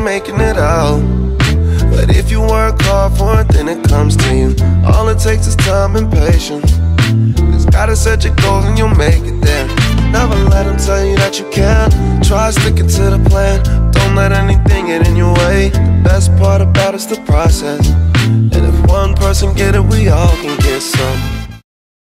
making it out. But if you work hard for it, then it comes to you. All it takes is time and patience. Just gotta set your goals and you'll make it there. Never let them tell you that you can't. Try sticking to the plan. Don't let anything get in your way. The best part about it's the process. And if one person get it, we all can get some.